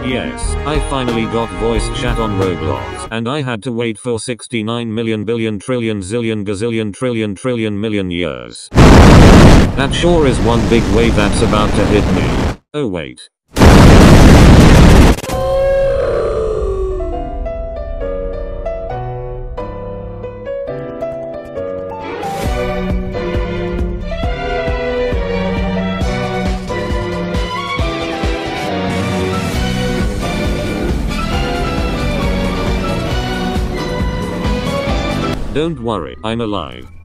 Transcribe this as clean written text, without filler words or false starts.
Yes, I finally got voice chat on Roblox, and I had to wait for 69 million billion trillion zillion gazillion trillion trillion million years. That sure is one big wave that's about to hit me. Oh wait. Don't worry, I'm alive.